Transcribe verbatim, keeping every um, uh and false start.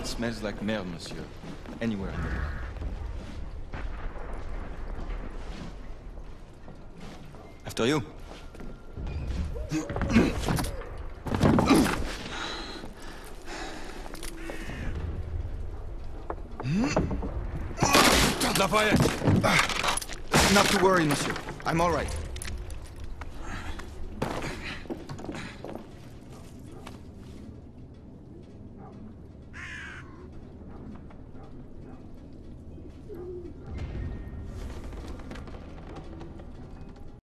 yard smells like merde, monsieur. Anywhere in the world. After you. Lafayette! Not to worry, monsieur. I'm all right.